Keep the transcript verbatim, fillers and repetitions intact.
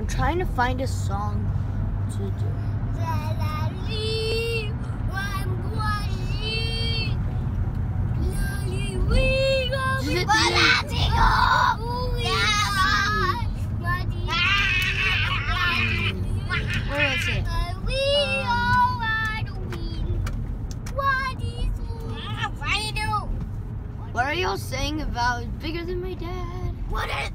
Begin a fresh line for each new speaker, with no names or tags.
I'm trying to find a song to do. Where is it? What are y'all saying about bigger than my dad?
What are